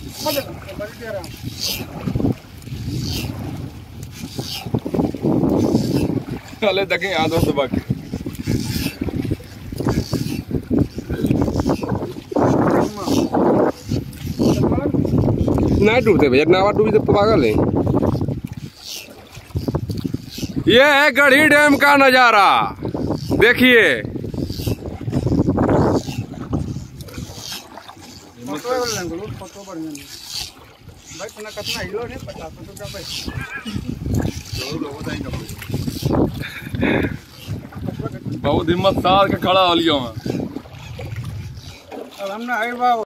अले देखें यहाँ दोस्त बाकी ना डूबते भैया, नावा डूबी तो पागल है। ये है गढ़ी डैम का नजारा, देखिए। बहुत हिम्मत सार के खड़ा हो लिया मैं।